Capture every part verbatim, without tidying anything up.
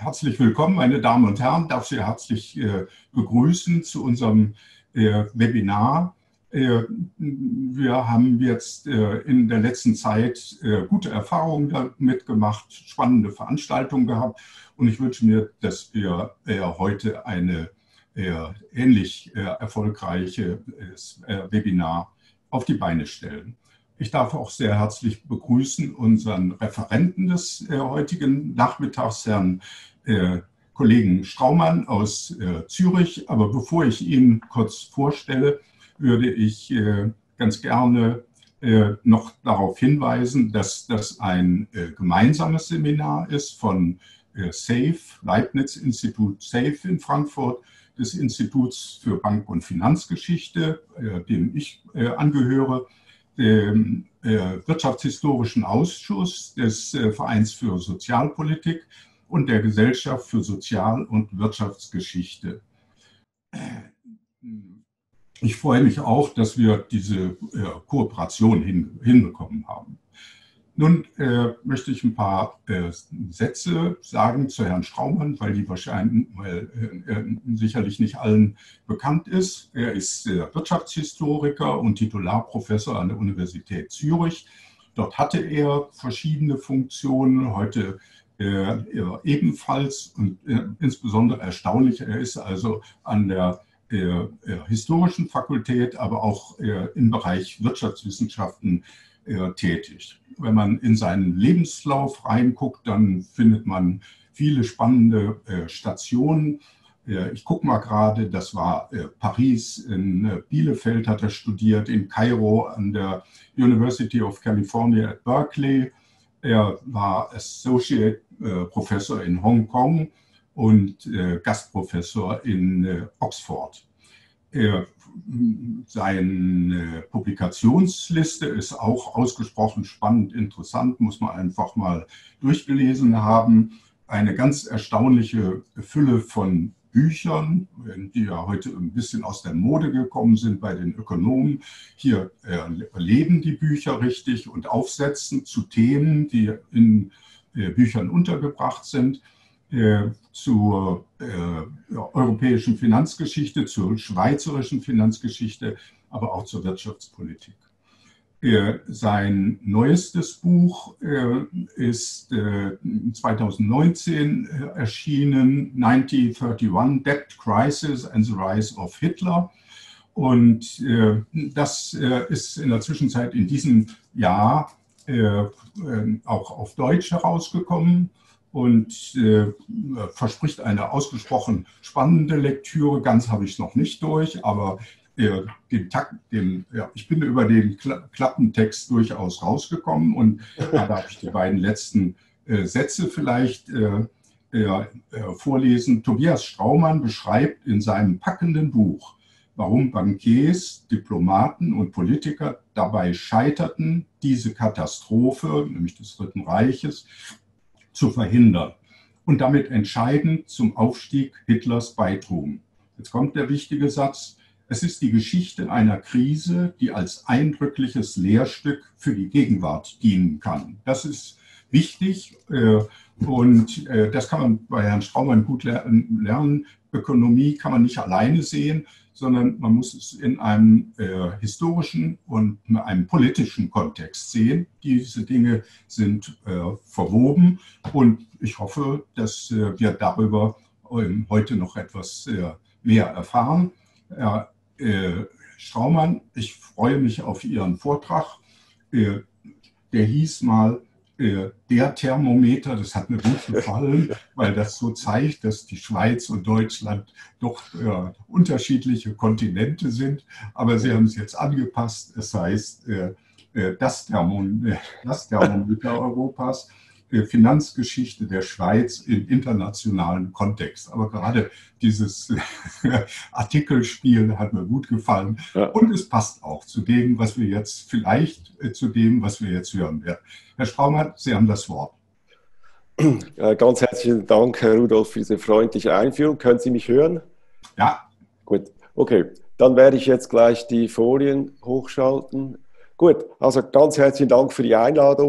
herzlich willkommen, meine Damen und Herren. Ich darf Sie herzlich äh, begrüßen zu unserem äh, Webinar. Äh, wir haben jetzt äh, in der letzten Zeit äh, gute Erfahrungen damit gemacht, spannende Veranstaltungen gehabt und ich wünsche mir, dass wir äh, heute eine äh, ähnlich äh, erfolgreiche äh, Webinar auf die Beine stellen. Ich darf auch sehr herzlich begrüßen unseren Referenten des äh, heutigen Nachmittags, Herrn äh, Kollegen Straumann aus äh, Zürich. Aber bevor ich ihn kurz vorstelle, würde ich äh, ganz gerne äh, noch darauf hinweisen, dass das ein äh, gemeinsames Seminar ist von äh, SAFE, Leibniz-Institut SAFE in Frankfurt, des Instituts für Bank- und Finanzgeschichte, äh, dem ich äh, angehöre, dem äh, Wirtschaftshistorischen Ausschuss des äh, Vereins für Sozialpolitik und der Gesellschaft für Sozial- und Wirtschaftsgeschichte. Ich freue mich auch, dass wir diese äh, Kooperation hin, hinbekommen haben. Nun äh, möchte ich ein paar äh, Sätze sagen zu Herrn Straumann, weil die wahrscheinlich weil, äh, sicherlich nicht allen bekannt ist. Er ist äh, Wirtschaftshistoriker und Titularprofessor an der Universität Zürich. Dort hatte er verschiedene Funktionen, heute äh, ebenfalls und äh, insbesondere erstaunlich, er ist also an der äh, historischen Fakultät, aber auch äh, im Bereich Wirtschaftswissenschaften äh, tätig. Wenn man in seinen Lebenslauf reinguckt, dann findet man viele spannende äh, Stationen. Äh, ich gucke mal gerade, das war äh, Paris, in äh, Bielefeld hat er studiert, in Kairo an der University of California at Berkeley. Er war Associate äh, Professor in Hongkong und äh, Gastprofessor in äh, Oxford. Er Seine Publikationsliste ist auch ausgesprochen spannend, interessant, muss man einfach mal durchgelesen haben. Eine ganz erstaunliche Fülle von Büchern, die ja heute ein bisschen aus der Mode gekommen sind bei den Ökonomen. Hier äh, leben die Bücher richtig und Aufsätzen zu Themen, die in äh, Büchern untergebracht sind. Äh, zur äh, europäischen Finanzgeschichte, zur schweizerischen Finanzgeschichte, aber auch zur Wirtschaftspolitik. Äh, sein neuestes Buch äh, ist äh, zweitausendneunzehn äh, erschienen, neunzehnhunderteinunddreißig, Debt Crisis and the Rise of Hitler. Und äh, das äh, ist in der Zwischenzeit in diesem Jahr äh, auch auf Deutsch herausgekommen und äh, verspricht eine ausgesprochen spannende Lektüre. Ganz habe ich es noch nicht durch, aber äh, den Takt, den, ja, ich bin über den Kla Klappentext durchaus rausgekommen und da darf ich die beiden letzten äh, Sätze vielleicht äh, äh, vorlesen. Tobias Straumann beschreibt in seinem packenden Buch, warum Bankiers, Diplomaten und Politiker dabei scheiterten, diese Katastrophe, nämlich des Dritten Reiches, zu verhindern und damit entscheidend zum Aufstieg Hitlers beitrugen. Jetzt kommt der wichtige Satz. Es ist die Geschichte einer Krise, die als eindrückliches Lehrstück für die Gegenwart dienen kann. Das ist wichtig und das kann man bei Herrn Straumann gut lernen. Ökonomie kann man nicht alleine sehen, sondern man muss es in einem äh, historischen und in einem politischen Kontext sehen. Diese Dinge sind äh, verwoben und ich hoffe, dass äh, wir darüber ähm, heute noch etwas äh, mehr erfahren. Herr äh, Straumann, ich freue mich auf Ihren Vortrag. Äh, der hieß mal der Thermometer, das hat mir gut gefallen, weil das so zeigt, dass die Schweiz und Deutschland doch äh, unterschiedliche Kontinente sind. Aber Sie haben es jetzt angepasst. Es heißt, äh, das, Thermom das Thermometer Europas, äh, Finanzgeschichte der Schweiz im internationalen Kontext. Aber gerade dieses äh, Artikelspiel hat mir gut gefallen. Ja. Und es passt auch zu dem, was wir jetzt vielleicht, äh, zu dem, was wir jetzt hören werden. Herr Straumann, Sie haben das Wort. Ja, ganz herzlichen Dank, Herr Rudolph, für diese freundliche Einführung. Können Sie mich hören? Ja. Gut, okay. Dann werde ich jetzt gleich die Folien hochschalten. Gut, also ganz herzlichen Dank für die Einladung.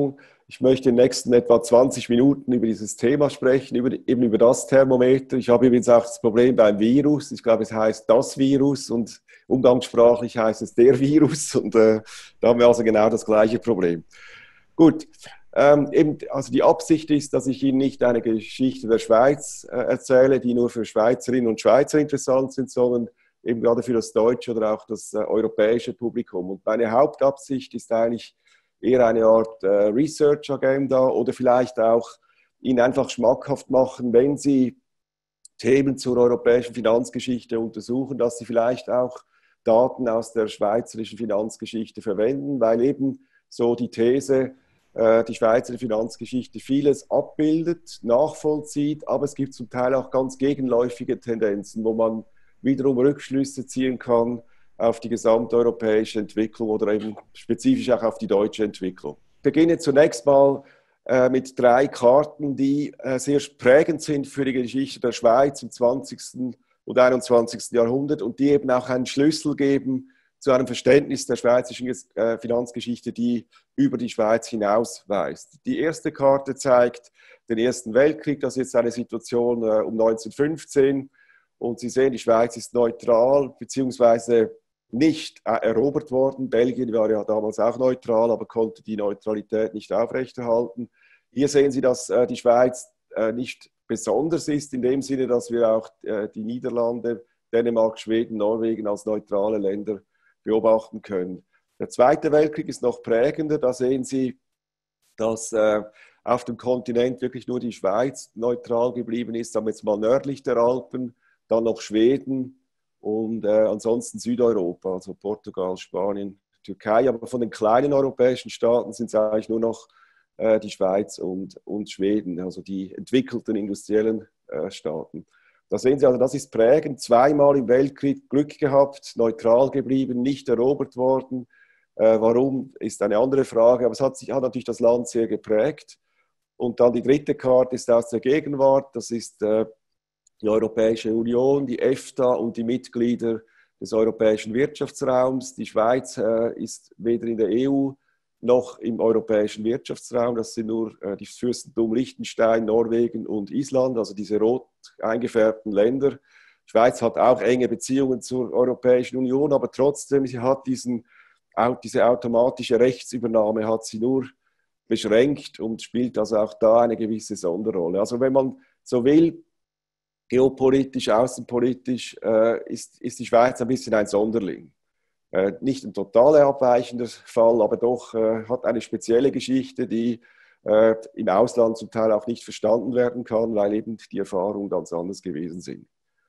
Ich möchte in den nächsten etwa zwanzig Minuten über dieses Thema sprechen, über, eben über das Thermometer. Ich habe übrigens auch das Problem beim Virus. Ich glaube, es heißt das Virus und umgangssprachlich heißt es der Virus. Und äh, da haben wir also genau das gleiche Problem. Gut, ähm, eben, also die Absicht ist, dass ich Ihnen nicht eine Geschichte der Schweiz äh, erzähle, die nur für Schweizerinnen und Schweizer interessant sind, sondern eben gerade für das deutsche oder auch das äh, europäische Publikum. Und meine Hauptabsicht ist eigentlich eher eine Art äh, Research-Agenda oder vielleicht auch Ihnen einfach schmackhaft machen, wenn Sie Themen zur europäischen Finanzgeschichte untersuchen, dass Sie vielleicht auch Daten aus der schweizerischen Finanzgeschichte verwenden, weil eben so die These, äh, die Schweizer Finanzgeschichte vieles abbildet, nachvollzieht, aber es gibt zum Teil auch ganz gegenläufige Tendenzen, wo man wiederum Rückschlüsse ziehen kann auf die gesamteuropäische Entwicklung oder eben spezifisch auch auf die deutsche Entwicklung. Ich beginne zunächst mal äh, mit drei Karten, die äh, sehr prägend sind für die Geschichte der Schweiz im zwanzigsten und einundzwanzigsten Jahrhundert und die eben auch einen Schlüssel geben zu einem Verständnis der schweizerischen äh, Finanzgeschichte, die über die Schweiz hinausweist. Die erste Karte zeigt den Ersten Weltkrieg, das ist jetzt eine Situation äh, um neunzehnhundertfünfzehn. Und Sie sehen, die Schweiz ist neutral, beziehungsweise nicht erobert worden. Belgien war ja damals auch neutral, aber konnte die Neutralität nicht aufrechterhalten. Hier sehen Sie, dass äh, die Schweiz äh, nicht besonders ist, in dem Sinne, dass wir auch äh, die Niederlande, Dänemark, Schweden, Norwegen als neutrale Länder beobachten können. Der Zweite Weltkrieg ist noch prägender. Da sehen Sie, dass äh, auf dem Kontinent wirklich nur die Schweiz neutral geblieben ist, sagen wir jetzt mal nördlich der Alpen, dann noch Schweden und äh, ansonsten Südeuropa, also Portugal, Spanien, Türkei. Aber von den kleinen europäischen Staaten sind es eigentlich nur noch äh, die Schweiz und, und Schweden, also die entwickelten industriellen äh, Staaten. Da sehen Sie also, das ist prägend. Zweimal im Weltkrieg Glück gehabt, neutral geblieben, nicht erobert worden. Äh, warum, ist eine andere Frage, aber es hat, sich, hat natürlich das Land sehr geprägt. Und dann die dritte Karte ist aus der Gegenwart, das ist äh, die Europäische Union, die EFTA und die Mitglieder des Europäischen Wirtschaftsraums. Die Schweiz äh, ist weder in der E U noch im Europäischen Wirtschaftsraum. Das sind nur äh, die Fürstentum Liechtenstein, Norwegen und Island, also diese rot eingefärbten Länder. Die Schweiz hat auch enge Beziehungen zur Europäischen Union, aber trotzdem, sie hat diesen, diese automatische Rechtsübernahme hat sie nur beschränkt und spielt also auch da eine gewisse Sonderrolle. Also wenn man so will, geopolitisch, außenpolitisch äh, ist, ist die Schweiz ein bisschen ein Sonderling. Äh, nicht ein total abweichender Fall, aber doch äh, hat eine spezielle Geschichte, die äh, im Ausland zum Teil auch nicht verstanden werden kann, weil eben die Erfahrungen ganz anders gewesen sind.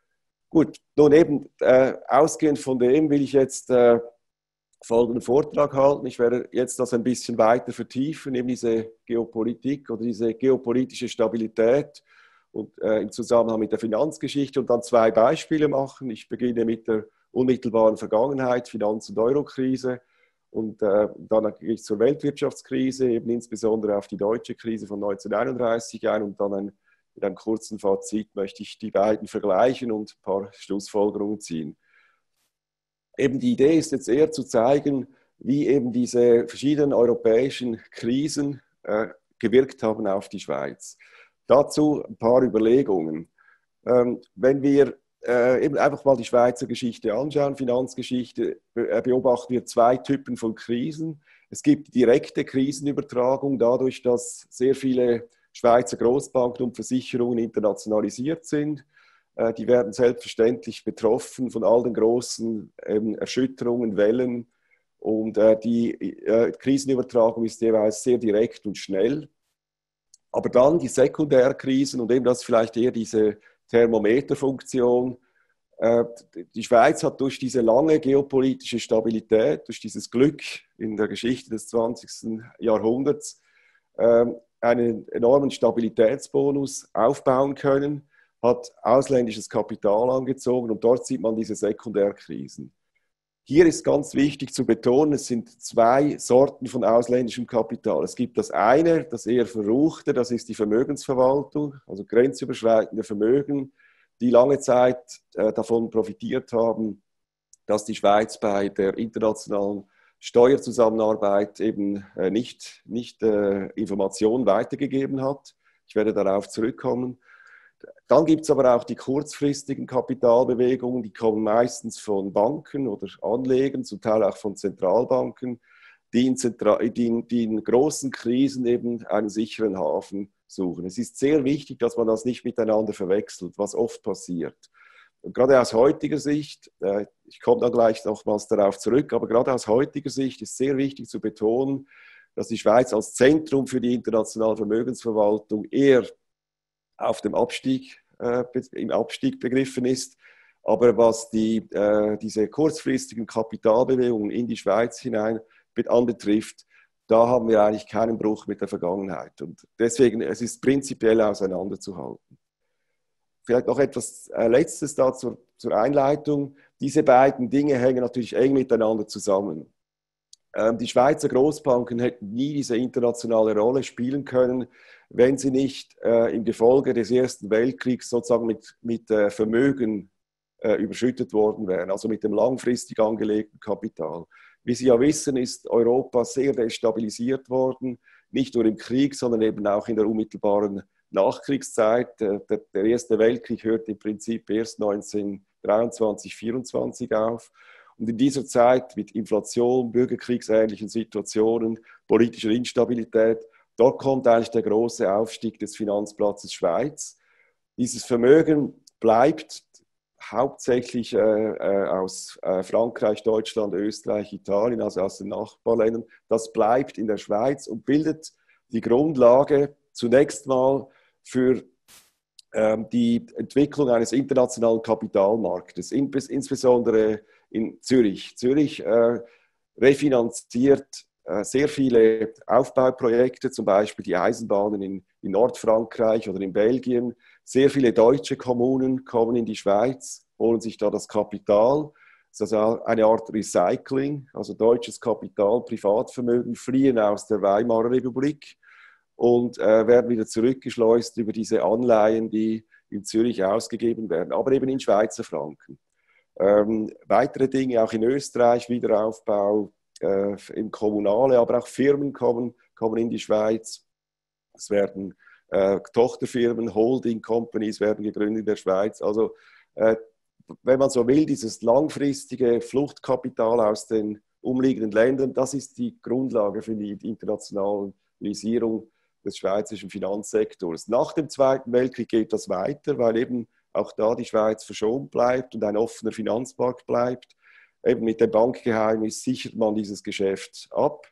Gut, nun eben äh, ausgehend von dem will ich jetzt äh, folgenden Vortrag halten. Ich werde jetzt das ein bisschen weiter vertiefen, eben diese Geopolitik oder diese geopolitische Stabilität und äh, im Zusammenhang mit der Finanzgeschichte und dann zwei Beispiele machen. Ich beginne mit der unmittelbaren Vergangenheit, Finanz- und Eurokrise und äh, dann gehe ich zur Weltwirtschaftskrise, eben insbesondere auf die deutsche Krise von neunzehnhunderteinunddreißig ein und dann ein, mit einem kurzen Fazit möchte ich die beiden vergleichen und ein paar Schlussfolgerungen ziehen. Eben die Idee ist jetzt eher zu zeigen, wie eben diese verschiedenen europäischen Krisen äh, gewirkt haben auf die Schweiz. Dazu ein paar Überlegungen. Ähm, wenn wir äh, eben einfach mal die Schweizer Geschichte anschauen, Finanzgeschichte, äh, beobachten wir zwei Typen von Krisen. Es gibt direkte Krisenübertragung, dadurch, dass sehr viele Schweizer Großbanken und Versicherungen internationalisiert sind. Äh, die werden selbstverständlich betroffen von all den großen ähm, Erschütterungen, Wellen. Und äh, die äh, Krisenübertragung ist jeweils sehr direkt und schnell. Aber dann die Sekundärkrisen und eben das vielleicht eher diese Thermometerfunktion. Die Schweiz hat durch diese lange geopolitische Stabilität, durch dieses Glück in der Geschichte des zwanzigsten Jahrhunderts einen enormen Stabilitätsbonus aufbauen können, hat ausländisches Kapital angezogen und dort sieht man diese Sekundärkrisen. Hier ist ganz wichtig zu betonen, es sind zwei Sorten von ausländischem Kapital. Es gibt das eine, das eher verruchte, das ist die Vermögensverwaltung, also grenzüberschreitende Vermögen, die lange Zeit äh, davon profitiert haben, dass die Schweiz bei der internationalen Steuerzusammenarbeit eben äh, nicht, nicht äh, Informationen weitergegeben hat. Ich werde darauf zurückkommen. Dann gibt es aber auch die kurzfristigen Kapitalbewegungen, die kommen meistens von Banken oder Anlegern, zum Teil auch von Zentralbanken, die in, Zentra die in, die in großen Krisen eben einen sicheren Hafen suchen. Es ist sehr wichtig, dass man das nicht miteinander verwechselt, was oft passiert. Und gerade aus heutiger Sicht, äh, ich komme da gleich nochmals darauf zurück, aber gerade aus heutiger Sicht ist sehr wichtig zu betonen, dass die Schweiz als Zentrum für die internationale Vermögensverwaltung eher auf dem Abstieg, äh, im Abstieg begriffen ist. Aber was die, äh, diese kurzfristigen Kapitalbewegungen in die Schweiz hinein anbetrifft, da haben wir eigentlich keinen Bruch mit der Vergangenheit. Und deswegen, es ist prinzipiell auseinanderzuhalten. Vielleicht noch etwas äh, Letztes da zur, zur Einleitung. Diese beiden Dinge hängen natürlich eng miteinander zusammen. Ähm, die Schweizer Großbanken hätten nie diese internationale Rolle spielen können, wenn sie nicht äh, im Gefolge des Ersten Weltkriegs sozusagen mit, mit äh, Vermögen äh, überschüttet worden wären, also mit dem langfristig angelegten Kapital. Wie Sie ja wissen, ist Europa sehr destabilisiert worden, nicht nur im Krieg, sondern eben auch in der unmittelbaren Nachkriegszeit. Der, der Erste Weltkrieg hört im Prinzip erst neunzehnhundertdreiundzwanzig, vierundzwanzig auf. Und in dieser Zeit mit Inflation, bürgerkriegsähnlichen Situationen, politischer Instabilität, dort kommt eigentlich der große Aufstieg des Finanzplatzes Schweiz. Dieses Vermögen bleibt hauptsächlich äh, äh, aus äh, Frankreich, Deutschland, Österreich, Italien, also aus den Nachbarländern. Das bleibt in der Schweiz und bildet die Grundlage zunächst mal für ähm, die Entwicklung eines internationalen Kapitalmarktes, in, insbesondere in Zürich. Zürich äh, refinanziert äh, sehr viele Aufbauprojekte, zum Beispiel die Eisenbahnen in, in Nordfrankreich oder in Belgien. Sehr viele deutsche Kommunen kommen in die Schweiz, holen sich da das Kapital. Das ist also eine Art Recycling, also deutsches Kapital, Privatvermögen fliehen aus der Weimarer Republik und äh, werden wieder zurückgeschleust über diese Anleihen, die in Zürich ausgegeben werden, aber eben in Schweizer Franken. Ähm, weitere Dinge auch in Österreich, Wiederaufbau äh, im Kommunale, aber auch Firmen kommen, kommen in die Schweiz. Es werden äh, Tochterfirmen, Holding Companies werden gegründet in der Schweiz. Also äh, wenn man so will, dieses langfristige Fluchtkapital aus den umliegenden Ländern, das ist die Grundlage für die Internationalisierung des schweizerischen Finanzsektors. Nach dem Zweiten Weltkrieg geht das weiter, weil eben auch da die Schweiz verschont bleibt und ein offener Finanzmarkt bleibt. Eben mit dem Bankgeheimnis sichert man dieses Geschäft ab.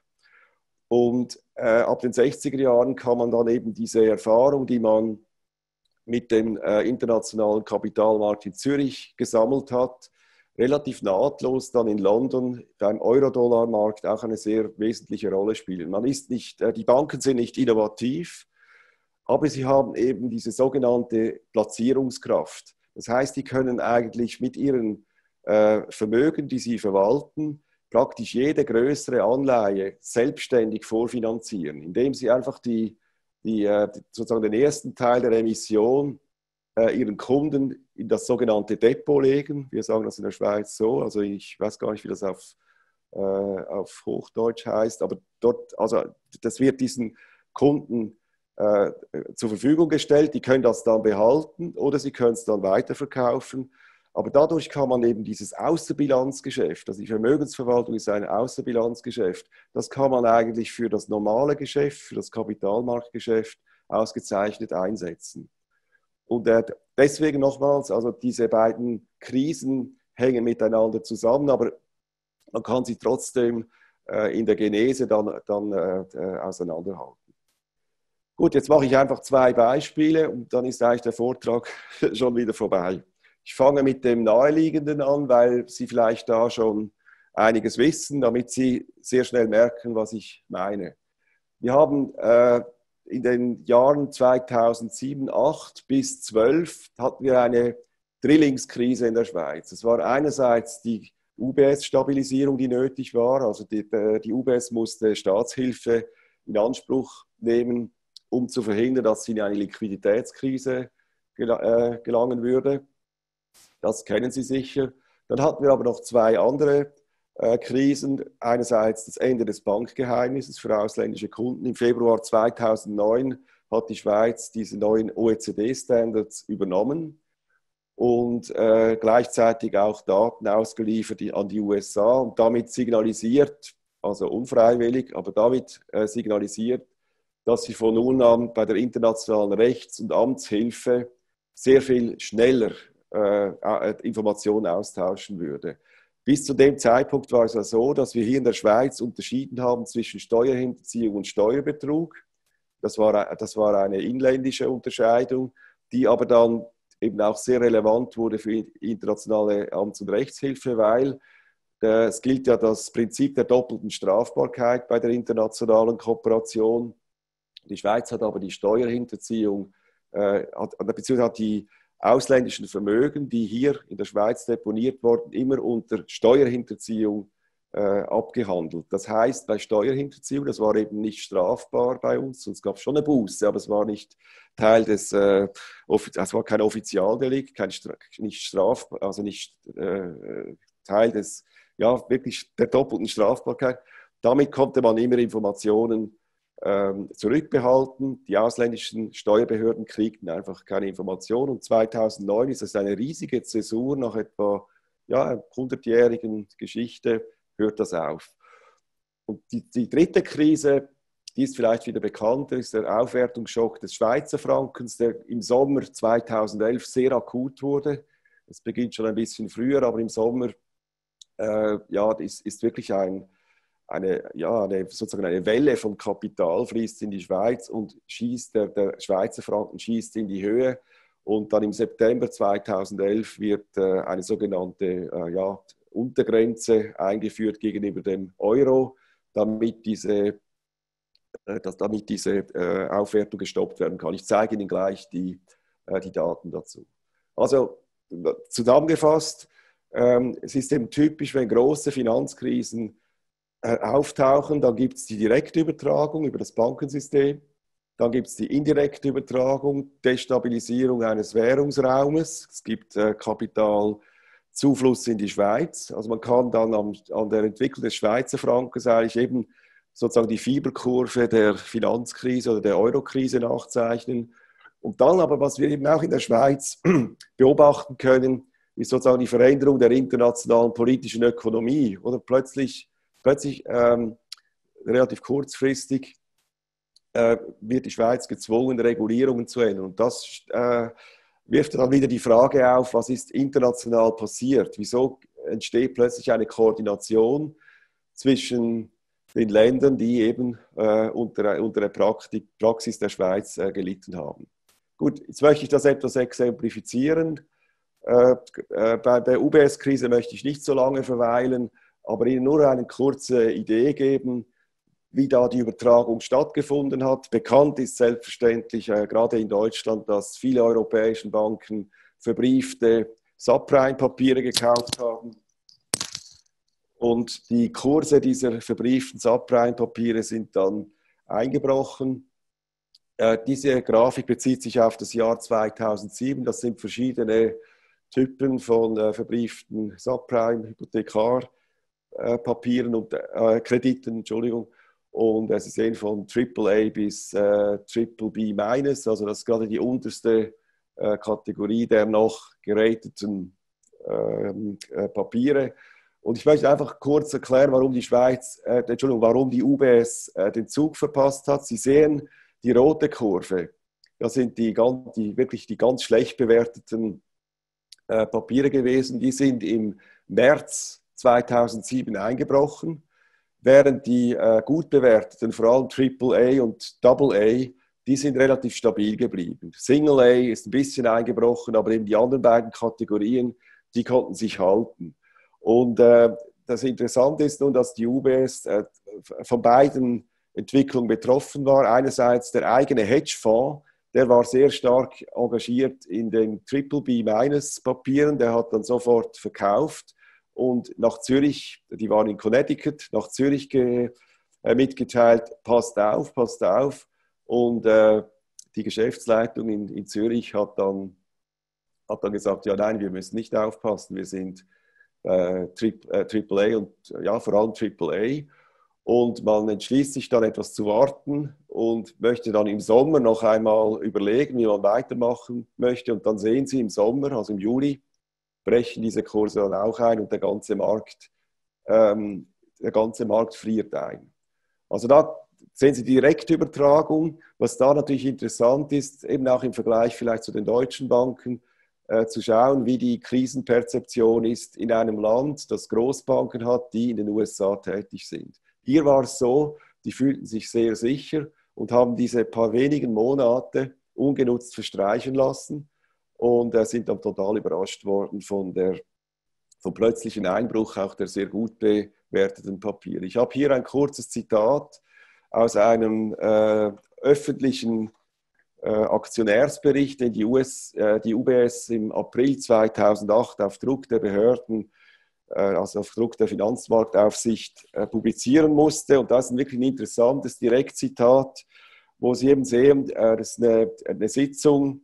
Und äh, ab den sechziger Jahren kann man dann eben diese Erfahrung, die man mit dem äh, internationalen Kapitalmarkt in Zürich gesammelt hat, relativ nahtlos dann in London beim Euro-Dollar-Markt auch eine sehr wesentliche Rolle spielen. Man ist nicht, äh, die Banken sind nicht innovativ, aber sie haben eben diese sogenannte Platzierungskraft. Das heißt, die können eigentlich mit ihren äh, Vermögen, die sie verwalten, praktisch jede größere Anleihe selbstständig vorfinanzieren, indem sie einfach die, die, äh, sozusagen den ersten Teil der Emission äh, ihren Kunden in das sogenannte Depot legen. Wir sagen das in der Schweiz so, also ich weiß gar nicht, wie das auf, äh, auf Hochdeutsch heißt, aber dort, also das wird diesen Kunden äh, zur Verfügung gestellt, die können das dann behalten oder sie können es dann weiterverkaufen. Aber dadurch kann man eben dieses Außerbilanzgeschäft, also die Vermögensverwaltung ist ein Außerbilanzgeschäft, das kann man eigentlich für das normale Geschäft, für das Kapitalmarktgeschäft ausgezeichnet einsetzen. Und äh, deswegen nochmals, also diese beiden Krisen hängen miteinander zusammen, aber man kann sie trotzdem äh, in der Genese dann, dann äh, auseinanderhalten. Gut, jetzt mache ich einfach zwei Beispiele und dann ist eigentlich der Vortrag schon wieder vorbei. Ich fange mit dem Naheliegenden an, weil Sie vielleicht da schon einiges wissen, damit Sie sehr schnell merken, was ich meine. Wir haben äh, in den Jahren zweitausendsieben, zweitausendacht bis zweitausendzwölf hatten wir eine Drillingskrise in der Schweiz. Es war einerseits die U B S-Stabilisierung, die nötig war. Also die, die U B S musste Staatshilfe in Anspruch nehmen, um zu verhindern, dass sie in eine Liquiditätskrise gelangen würde. Das kennen Sie sicher. Dann hatten wir aber noch zwei andere äh, Krisen. Einerseits das Ende des Bankgeheimnisses für ausländische Kunden. Im Februar zweitausendneun hat die Schweiz diese neuen O E C D-Standards übernommen und äh, gleichzeitig auch Daten ausgeliefert an die U S A und damit signalisiert, also unfreiwillig, aber damit äh, signalisiert, dass sie von nun an bei der internationalen Rechts- und Amtshilfe sehr viel schneller äh, Informationen austauschen würde. Bis zu dem Zeitpunkt war es ja so, dass wir hier in der Schweiz unterschieden haben zwischen Steuerhinterziehung und Steuerbetrug. Das war, das war eine inländische Unterscheidung, die aber dann eben auch sehr relevant wurde für internationale Amts- und Rechtshilfe, weil äh, es gilt ja das Prinzip der doppelten Strafbarkeit bei der internationalen Kooperation. Die Schweiz hat aber die Steuerhinterziehung, äh, hat, beziehungsweise hat die ausländischen Vermögen, die hier in der Schweiz deponiert wurden, immer unter Steuerhinterziehung äh, abgehandelt. Das heißt, bei Steuerhinterziehung, das war eben nicht strafbar bei uns, es gab schon eine Buße, aber es war nicht Teil des, äh, es war kein Offizialdelikt, kein, nicht strafbar, also nicht äh, Teil des, ja, wirklich der doppelten Strafbarkeit. Damit konnte man immer Informationen zurückbehalten. Die ausländischen Steuerbehörden kriegten einfach keine Informationen. Und zweitausendneun ist es eine riesige Zäsur, nach etwa ja, hundertjährigen Geschichte hört das auf. Und die, die dritte Krise, die ist vielleicht wieder bekannter, ist der Aufwertungsschock des Schweizer Frankens, der im Sommer zweitausendelf sehr akut wurde. Es beginnt schon ein bisschen früher, aber im Sommer äh, ja, ist, ist wirklich ein Eine, ja, eine, sozusagen eine Welle von Kapital fließt in die Schweiz und schießt, der, der Schweizer Franken schießt in die Höhe. Und dann im September zweitausendelf wird äh, eine sogenannte äh, ja, Untergrenze eingeführt gegenüber dem Euro, damit diese, äh, dass, damit diese äh, Aufwertung gestoppt werden kann. Ich zeige Ihnen gleich die, äh, die Daten dazu. Also zusammengefasst, ähm, es ist eben typisch, wenn große Finanzkrisen auftauchen, dann gibt es die direkte Übertragung über das Bankensystem, dann gibt es die indirekte Übertragung, Destabilisierung eines Währungsraumes, es gibt äh, Kapitalzufluss in die Schweiz, also man kann dann am, an der Entwicklung des Schweizer Frankens eigentlich eben sozusagen die Fieberkurve der Finanzkrise oder der Eurokrise nachzeichnen. Und dann aber, was wir eben auch in der Schweiz beobachten können, ist sozusagen die Veränderung der internationalen politischen Ökonomie. Oder plötzlich Plötzlich, ähm, relativ kurzfristig, äh, wird die Schweiz gezwungen, Regulierungen zu ändern. Und das äh, wirft dann wieder die Frage auf, was ist international passiert? Wieso entsteht plötzlich eine Koordination zwischen den Ländern, die eben äh, unter, unter der Praktik, Praxis der Schweiz äh, gelitten haben? Gut, jetzt möchte ich das etwas exemplifizieren. Äh, äh, bei der U B S-Krise möchte ich nicht so lange verweilen, aber Ihnen nur eine kurze Idee geben, wie da die Übertragung stattgefunden hat. Bekannt ist selbstverständlich, äh, gerade in Deutschland, dass viele europäische Banken verbriefte Subprime-Papiere gekauft haben. Und die Kurse dieser verbrieften Subprime-Papiere sind dann eingebrochen. Äh, diese Grafik bezieht sich auf das Jahr zweitausendsieben. Das sind verschiedene Typen von äh, verbrieften Subprime-Hypothekar. Papieren und äh, Krediten, Entschuldigung. Und äh, Sie sehen von Triple A bis äh, Triple B minus, also das ist gerade die unterste äh, Kategorie der noch gerateten ähm, äh, Papiere. Und ich möchte einfach kurz erklären, warum die Schweiz, äh, Entschuldigung, warum die U B S äh, den Zug verpasst hat. Sie sehen die rote Kurve. Das sind die, ganz, die wirklich die ganz schlecht bewerteten äh, Papiere gewesen. Die sind im März zweitausendsieben eingebrochen, während die äh, gut bewerteten, vor allem Triple A und Double A, die sind relativ stabil geblieben. Single A ist ein bisschen eingebrochen, aber eben die anderen beiden Kategorien, die konnten sich halten. Und äh, das Interessante ist nun, dass die U B S äh, von beiden Entwicklungen betroffen war. Einerseits der eigene Hedgefonds, der war sehr stark engagiert in den Triple B minus Papieren, der hat dann sofort verkauft und nach Zürich, die waren in Connecticut, nach Zürich ge, äh, mitgeteilt, passt auf, passt auf. Und äh, die Geschäftsleitung in, in Zürich hat dann, hat dann gesagt, ja nein, wir müssen nicht aufpassen, wir sind äh, Triple A und ja, vor allem Triple A. Und man entschließt sich dann etwas zu warten und möchte dann im Sommer noch einmal überlegen, wie man weitermachen möchte. Und dann sehen Sie im Sommer, also im Juli, brechen diese Kurse dann auch ein und der ganze Markt, ähm, der ganze Markt friert ein. Also da sehen Sie die Direktübertragung. Was da natürlich interessant ist, eben auch im Vergleich vielleicht zu den deutschen Banken, äh, zu schauen, wie die Krisenperzeption ist in einem Land, das Großbanken hat, die in den U S A tätig sind. Hier war es so, die fühlten sich sehr sicher und haben diese paar wenigen Monate ungenutzt verstreichen lassen und äh, sind dann total überrascht worden von der vom plötzlichen Einbruch auch der sehr gut bewerteten Papiere. Ich habe hier ein kurzes Zitat aus einem äh, öffentlichen äh, Aktionärsbericht, den die, U S, äh, die U B S im April zweitausendacht auf Druck der Behörden, äh, also auf Druck der Finanzmarktaufsicht, äh, publizieren musste. Und das ist ein wirklich ein interessantes Direktzitat, wo Sie eben sehen, äh, das ist eine, eine Sitzung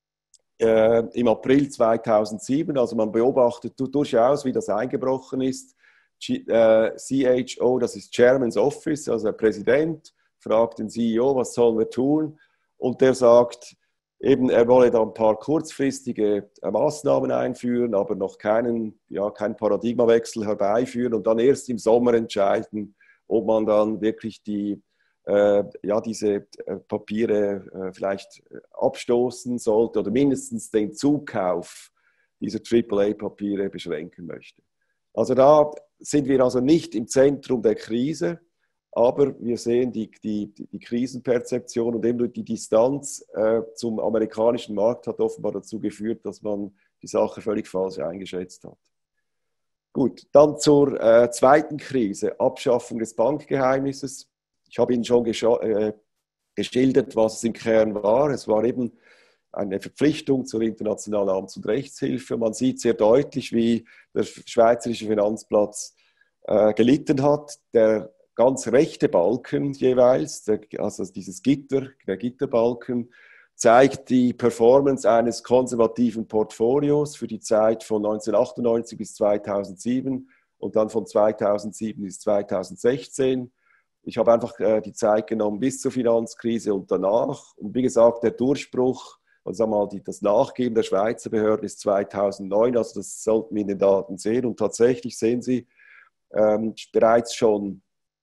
äh, im April zweitausendsieben. Also man beobachtet durchaus, wie das eingebrochen ist. G äh, C H O, das ist Chairman's Office, also der Präsident, fragt den C E O, was sollen wir tun? Und der sagt, eben, er wolle da ein paar kurzfristige äh, Maßnahmen einführen, aber noch keinen, ja, keinen Paradigmawechsel herbeiführen und dann erst im Sommer entscheiden, ob man dann wirklich die Äh, ja, diese äh, Papiere äh, vielleicht abstoßen sollte oder mindestens den Zukauf dieser Triple A-Papiere beschränken möchte. Also da sind wir also nicht im Zentrum der Krise, aber wir sehen die, die, die Krisenperzeption und eben die Distanz äh, zum amerikanischen Markt hat offenbar dazu geführt, dass man die Sache völlig falsch eingeschätzt hat. Gut, dann zur äh, zweiten Krise, Abschaffung des Bankgeheimnisses. Ich habe Ihnen schon äh, geschildert, was es im Kern war. Es war eben eine Verpflichtung zur internationalen Amts- und Rechtshilfe. Man sieht sehr deutlich, wie der schweizerische Finanzplatz äh, gelitten hat. Der ganz rechte Balken jeweils, der, also dieses Gitter, der Gitterbalken, zeigt die Performance eines konservativen Portfolios für die Zeit von neunzehnhundertachtundneunzig bis zweitausendsieben und dann von zweitausendsieben bis zweitausendsechzehn. Ich habe einfach äh, die Zeit genommen bis zur Finanzkrise und danach. Und wie gesagt, der Durchbruch, also mal die, das Nachgeben der Schweizer Behörden ist zweitausendneun, also das sollten wir in den Daten sehen. Und tatsächlich sehen Sie ähm, bereits schon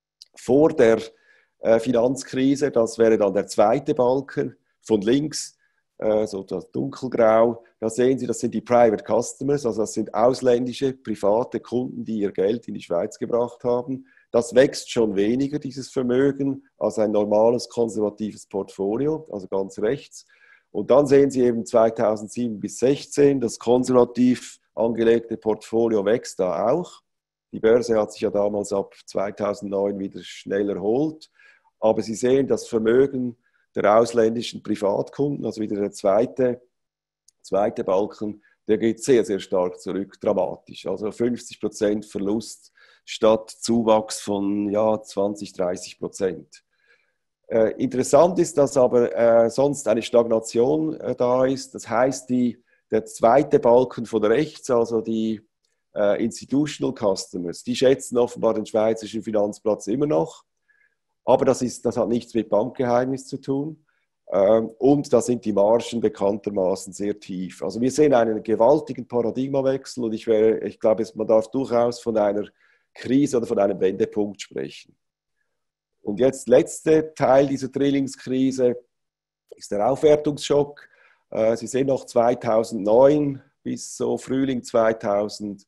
vor der äh, Finanzkrise, das wäre dann der zweite Balken von links, äh, so das dunkelgrau, da sehen Sie, das sind die Private Customers, also das sind ausländische, private Kunden, die ihr Geld in die Schweiz gebracht haben. Das wächst schon weniger, dieses Vermögen, als ein normales konservatives Portfolio, also ganz rechts. Und dann sehen Sie eben zweitausendsieben bis zweitausendsechzehn, das konservativ angelegte Portfolio wächst da auch. Die Börse hat sich ja damals ab zweitausendneun wieder schnell erholt. Aber Sie sehen, das Vermögen der ausländischen Privatkunden, also wieder der zweite, zweite Balken, der geht sehr, sehr stark zurück, dramatisch. Also fünfzig Prozent Verlust statt Zuwachs von ja, zwanzig, dreißig Prozent. Äh, interessant ist, dass aber äh, sonst eine Stagnation äh, da ist. Das heißt, die, der zweite Balken von rechts, also die äh, Institutional Customers, die schätzen offenbar den schweizerischen Finanzplatz immer noch. Aber das, ist, das hat nichts mit Bankgeheimnis zu tun. Ähm, und da sind die Margen bekanntermaßen sehr tief. Also wir sehen einen gewaltigen Paradigmawechsel und ich, wäre, ich glaube, man darf durchaus von einer Krise oder von einem Wendepunkt sprechen. Und jetzt letzter Teil dieser Drillingskrise ist der Aufwertungsschock. Sie sehen noch zweitausendneun bis so Frühling zweitausendzehn,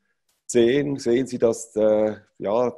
sehen Sie, dass der, ja,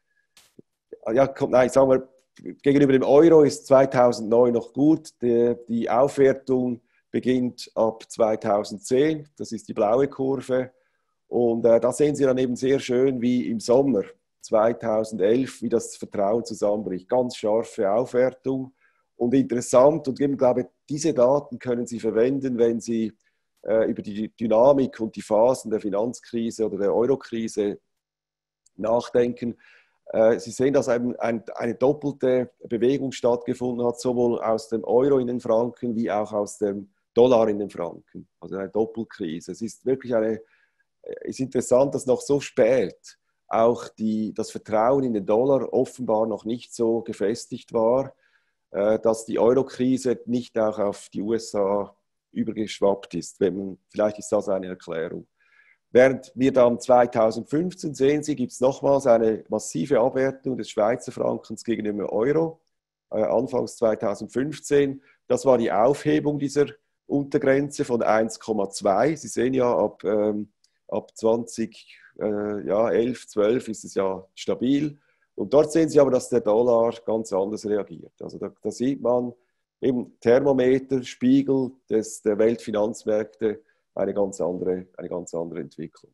ja, nein, sagen wir, gegenüber dem Euro ist zweitausendneun noch gut. Die, die Aufwertung beginnt ab zweitausendzehn, das ist die blaue Kurve. Und äh, da sehen Sie dann eben sehr schön, wie im Sommer zweitausendelf, wie das Vertrauen zusammenbricht. Ganz scharfe Aufwertung und interessant. Und ich glaube, diese Daten können Sie verwenden, wenn Sie äh, über die Dynamik und die Phasen der Finanzkrise oder der Eurokrise nachdenken. Äh, Sie sehen, dass ein, ein, eine doppelte Bewegung stattgefunden hat, sowohl aus dem Euro in den Franken wie auch aus dem Dollar in den Franken. Also eine Doppelkrise. Es ist wirklich eine ist interessant, dass noch so spät auch die, das Vertrauen in den Dollar offenbar noch nicht so gefestigt war, dass die Euro-Krise nicht auch auf die U S A übergeschwappt ist. Wenn, vielleicht ist das eine Erklärung. Während wir dann zweitausendfünfzehn sehen Sie, gibt es nochmals eine massive Abwertung des Schweizer Frankens gegenüber dem Euro, äh, anfangs zweitausendfünfzehn. Das war die Aufhebung dieser Untergrenze von eins Komma zwei. Sie sehen ja, ab, ähm, ab zwanzig elf, zwölf ist es ja stabil. Und dort sehen Sie aber, dass der Dollar ganz anders reagiert. Also da, da sieht man eben Thermometer, Spiegel des, der Weltfinanzmärkte, eine ganz andere, eine ganz andere Entwicklung.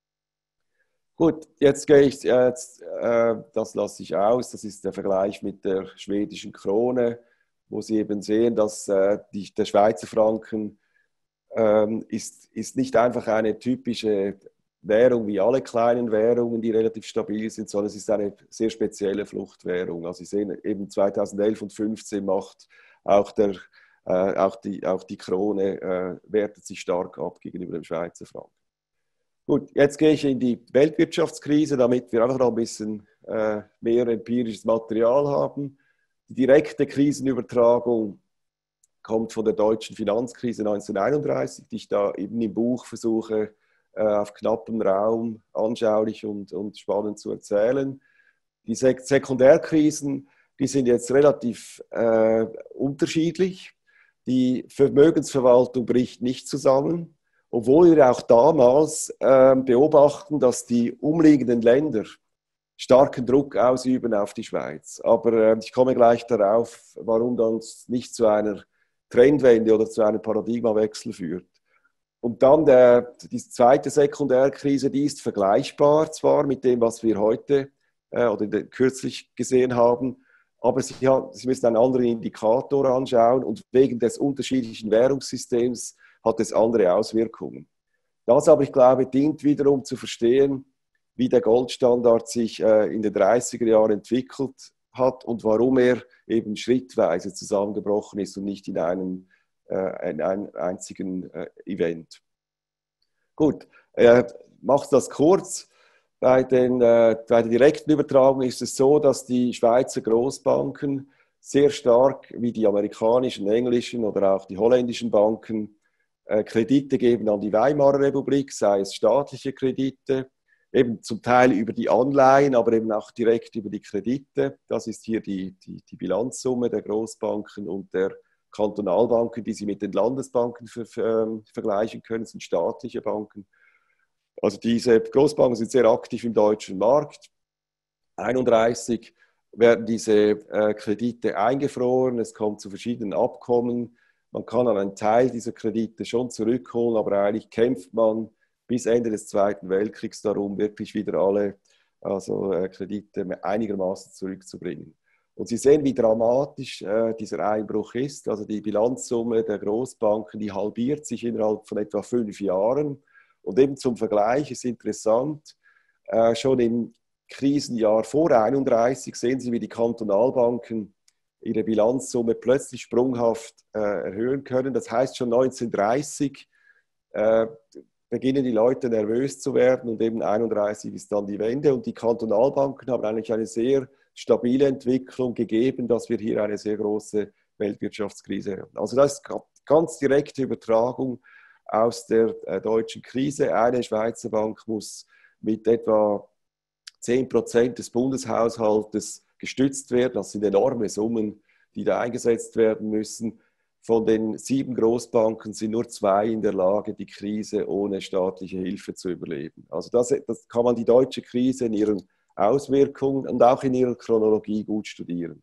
Gut, jetzt gehe ich, jetzt, äh, das lasse ich aus, das ist der Vergleich mit der schwedischen Krone, wo Sie eben sehen, dass äh, die, der Schweizer Franken ähm, ist, ist nicht einfach eine typische Währung wie alle kleinen Währungen, die relativ stabil sind, sondern es ist eine sehr spezielle Fluchtwährung. Also Sie sehen, eben zweitausendelf und zweitausendfünfzehn macht auch, der, äh, auch, die, auch die Krone, äh, wertet sich stark ab gegenüber dem Schweizer Franken. Gut, jetzt gehe ich in die Weltwirtschaftskrise, damit wir einfach noch ein bisschen äh, mehr empirisches Material haben. Die direkte Krisenübertragung kommt von der deutschen Finanzkrise neunzehnhunderteinunddreißig, die ich da eben im Buch versuche, auf knappem Raum anschaulich und, und spannend zu erzählen. Die Sek Sekundärkrisen, die sind jetzt relativ äh, unterschiedlich. Die Vermögensverwaltung bricht nicht zusammen, obwohl wir auch damals äh, beobachten, dass die umliegenden Länder starken Druck ausüben auf die Schweiz. Aber äh, ich komme gleich darauf, warum das nicht zu einer Trendwende oder zu einem Paradigmawechsel führt. Und dann der, die zweite Sekundärkrise, die ist vergleichbar zwar mit dem, was wir heute äh, oder kürzlich gesehen haben, aber Sie, haben, Sie müssen einen anderen Indikator anschauen und wegen des unterschiedlichen Währungssystems hat es andere Auswirkungen. Das aber, ich glaube, dient wiederum zu verstehen, wie der Goldstandard sich äh, in den dreißiger Jahren entwickelt hat und warum er eben schrittweise zusammengebrochen ist und nicht in einem in einem einzigen äh, Event. Gut, äh, macht das kurz. Bei, den, äh, bei der direkten Übertragung ist es so, dass die Schweizer Großbanken sehr stark wie die amerikanischen, englischen oder auch die holländischen Banken äh, Kredite geben an die Weimarer Republik, sei es staatliche Kredite, eben zum Teil über die Anleihen, aber eben auch direkt über die Kredite. Das ist hier die, die, die Bilanzsumme der Großbanken und der Kantonalbanken, die Sie mit den Landesbanken ver, ver, vergleichen können, sind staatliche Banken. Also diese Großbanken sind sehr aktiv im deutschen Markt. einunddreißig werden diese äh, Kredite eingefroren, es kommt zu verschiedenen Abkommen. Man kann an einen Teil dieser Kredite schon zurückholen, aber eigentlich kämpft man bis Ende des Zweiten Weltkriegs darum, wirklich wieder alle also, äh, Kredite einigermaßen zurückzubringen. Und Sie sehen, wie dramatisch äh, dieser Einbruch ist. Also die Bilanzsumme der Großbanken, die halbiert sich innerhalb von etwa fünf Jahren. Und eben zum Vergleich ist interessant, äh, schon im Krisenjahr vor einunddreißig sehen Sie, wie die Kantonalbanken ihre Bilanzsumme plötzlich sprunghaft äh, erhöhen können. Das heißt, schon neunzehnhundertdreißig äh, beginnen die Leute nervös zu werden und eben einunddreißig ist dann die Wende. Und die Kantonalbanken haben eigentlich eine sehr stabile Entwicklung gegeben, dass wir hier eine sehr große Weltwirtschaftskrise haben. Also das ist ganz direkte Übertragung aus der äh, deutschen Krise. Eine Schweizer Bank muss mit etwa zehn Prozent des Bundeshaushaltes gestützt werden. Das sind enorme Summen, die da eingesetzt werden müssen. Von den sieben Großbanken sind nur zwei in der Lage, die Krise ohne staatliche Hilfe zu überleben. Also das, das kann man die deutsche Krise in ihren Auswirkungen und auch in ihrer Chronologie gut studieren.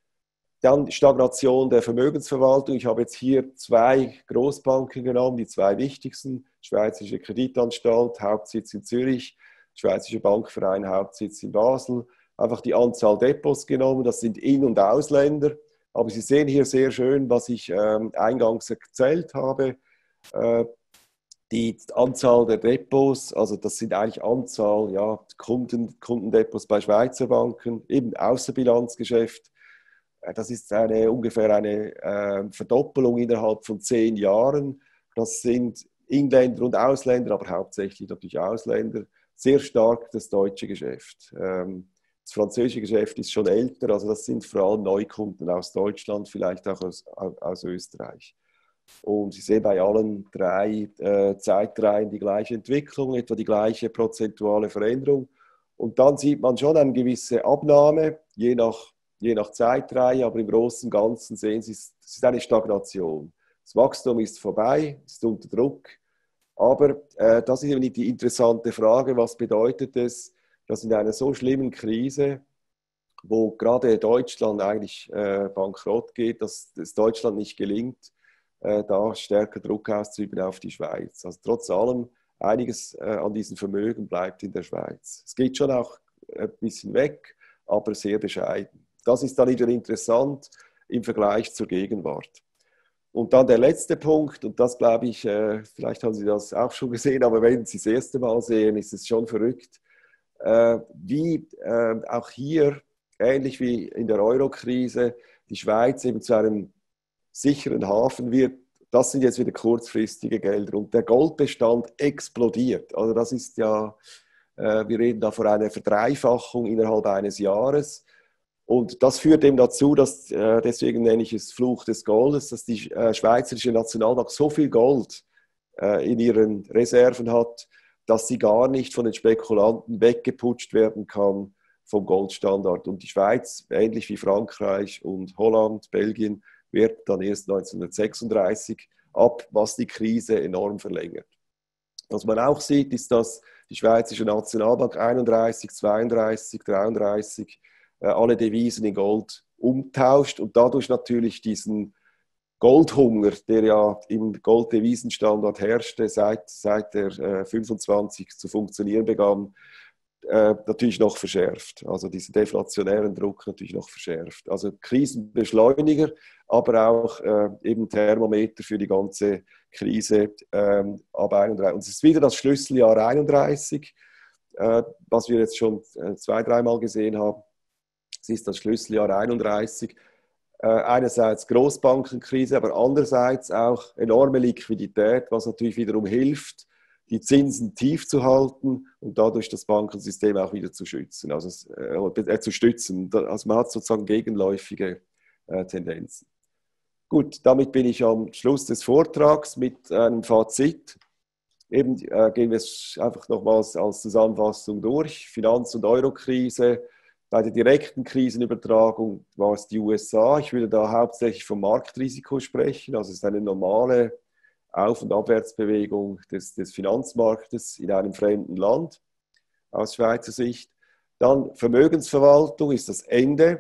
Dann Stagnation der Vermögensverwaltung. Ich habe jetzt hier zwei Großbanken genommen, die zwei wichtigsten. Schweizerische Kreditanstalt, Hauptsitz in Zürich, Schweizerische Bankverein, Hauptsitz in Basel. Einfach die Anzahl Depots genommen, das sind In- und Ausländer. Aber Sie sehen hier sehr schön, was ich ähm, eingangs erzählt habe. Äh, die Anzahl der Depots, also das sind eigentlich Anzahl ja, Kunden, Kundendepots bei Schweizer Banken, eben Außerbilanzgeschäft. Das ist eine, ungefähr eine äh, Verdoppelung innerhalb von zehn Jahren. Das sind Inländer und Ausländer, aber hauptsächlich natürlich Ausländer, sehr stark das deutsche Geschäft. Ähm, das französische Geschäft ist schon älter, also das sind vor allem Neukunden aus Deutschland, vielleicht auch aus, aus Österreich. Und Sie sehen bei allen drei äh, Zeitreihen die gleiche Entwicklung, etwa die gleiche prozentuale Veränderung. Und dann sieht man schon eine gewisse Abnahme, je nach, je nach Zeitreihe, aber im Großen und Ganzen sehen Sie, es ist eine Stagnation. Das Wachstum ist vorbei, ist unter Druck. Aber äh, das ist eben die interessante Frage, was bedeutet es, dass in einer so schlimmen Krise, wo gerade Deutschland eigentlich äh, bankrott geht, dass es Deutschland nicht gelingt, äh, da stärker Druck auszuüben auf die Schweiz. Also trotz allem, einiges äh, an diesen Vermögen bleibt in der Schweiz. Es geht schon auch ein bisschen weg, aber sehr bescheiden. Das ist dann wieder interessant im Vergleich zur Gegenwart. Und dann der letzte Punkt, und das glaube ich, äh, vielleicht haben Sie das auch schon gesehen, aber wenn Sie das erste Mal sehen, ist es schon verrückt, äh, wie äh, auch hier, ähnlich wie in der Euro-Krise, die Schweiz eben zu einem sicheren Hafen wird. Das sind jetzt wieder kurzfristige Gelder. Und der Goldbestand explodiert. Also das ist ja, äh, wir reden da von einer Verdreifachung innerhalb eines Jahres. Und das führt eben dazu, dass, äh, deswegen nenne ich es Fluch des Goldes, dass die äh, Schweizerische Nationalbank so viel Gold äh, in ihren Reserven hat, dass sie gar nicht von den Spekulanten weggeputscht werden kann vom Goldstandard. Und die Schweiz, ähnlich wie Frankreich und Holland, Belgien, wird dann erst neunzehnhundertsechsunddreißig ab, was die Krise enorm verlängert. Was man auch sieht, ist, dass die Schweizerische Nationalbank einunddreißig, zweiunddreißig, dreiunddreißig äh, alle Devisen in Gold umtauscht und dadurch natürlich diesen Goldhunger, der ja im Golddevisenstandard herrschte, seit, seit der äh, fünfundzwanzig zu funktionieren begann, äh, natürlich noch verschärft. Also diesen deflationären Druck natürlich noch verschärft. Also Krisenbeschleuniger, aber auch äh, eben Thermometer für die ganze Krise ähm, ab einunddreißig. Und es ist wieder das Schlüsseljahr einunddreißig, äh, was wir jetzt schon äh, zwei, dreimal gesehen haben. Es ist das Schlüsseljahr einunddreißig. Äh, einerseits Großbankenkrise, aber andererseits auch enorme Liquidität, was natürlich wiederum hilft, die Zinsen tief zu halten und dadurch das Bankensystem auch wieder zu schützen, also äh, zu stützen. Also man hat sozusagen gegenläufige äh, Tendenzen. Gut, damit bin ich am Schluss des Vortrags mit einem Fazit. Eben äh, gehen wir es einfach nochmals als Zusammenfassung durch. Finanz- und Eurokrise. Bei der direkten Krisenübertragung war es die U S A. Ich würde da hauptsächlich vom Marktrisiko sprechen. Also es ist eine normale Auf- und Abwärtsbewegung des, des Finanzmarktes in einem fremden Land aus Schweizer Sicht. Dann Vermögensverwaltung ist das Ende.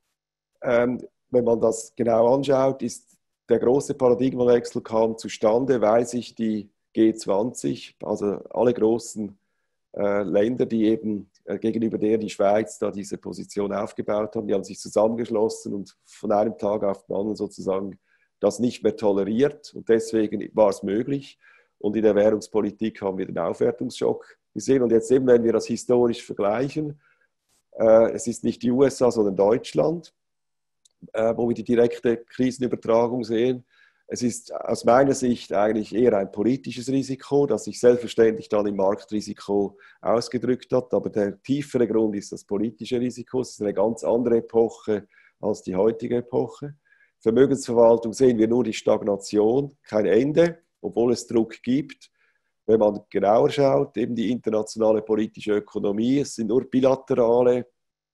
Ähm, wenn man das genau anschaut, ist der große Paradigmenwechsel kam zustande, weil sich die G zwanzig, also alle großen äh, Länder, die eben äh, gegenüber der die Schweiz da diese Position aufgebaut haben, die haben sich zusammengeschlossen und von einem Tag auf den anderen sozusagen das nicht mehr toleriert und deswegen war es möglich. Und in der Währungspolitik haben wir den Aufwertungsschock gesehen. Und jetzt eben, wenn wir das historisch vergleichen, äh, es ist nicht die U S A, sondern Deutschland, äh, wo wir die direkte Krisenübertragung sehen. Es ist aus meiner Sicht eigentlich eher ein politisches Risiko, das sich selbstverständlich dann im Marktrisiko ausgedrückt hat. Aber der tiefere Grund ist das politische Risiko. Es ist eine ganz andere Epoche als die heutige Epoche. Vermögensverwaltung sehen wir nur die Stagnation, kein Ende, obwohl es Druck gibt. Wenn man genauer schaut, eben die internationale politische Ökonomie, es sind nur bilaterale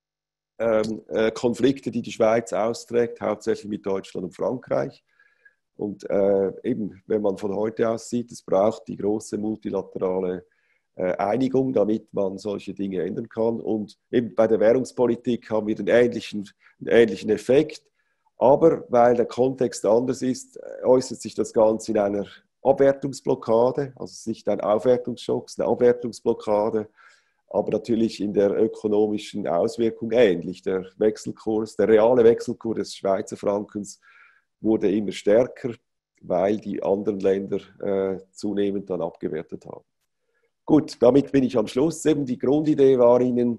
ähm, äh, Konflikte, die die Schweiz austrägt, hauptsächlich mit Deutschland und Frankreich. Und äh, eben, wenn man von heute aus sieht, es braucht die große multilaterale äh, Einigung, damit man solche Dinge ändern kann. Und eben bei der Währungspolitik haben wir den ähnlichen, einen ähnlichen Effekt. Aber weil der Kontext anders ist, äußert sich das Ganze in einer Abwertungsblockade. Also es ist nicht ein Aufwertungsschock, es ist eine Abwertungsblockade. Aber natürlich in der ökonomischen Auswirkung ähnlich. Der Wechselkurs, der reale Wechselkurs des Schweizer Frankens wurde immer stärker, weil die anderen Länder äh, zunehmend dann abgewertet haben. Gut, damit bin ich am Schluss. Eben die Grundidee war Ihnen,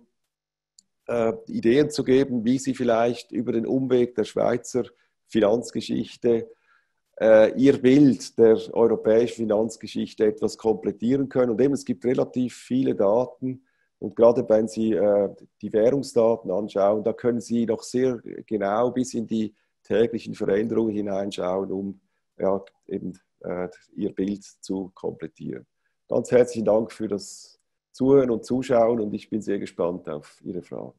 äh, Ideen zu geben, wie Sie vielleicht über den Umweg der Schweizer Finanzgeschichte äh, ihr Bild der europäischen Finanzgeschichte etwas komplettieren können. Und eben, es gibt relativ viele Daten. Und gerade wenn Sie äh, die Währungsdaten anschauen, da können Sie noch sehr genau bis in die täglichen Veränderungen hineinschauen, um ja, eben äh, Ihr Bild zu komplettieren. Ganz herzlichen Dank für das Zuhören und Zuschauen und ich bin sehr gespannt auf Ihre Fragen.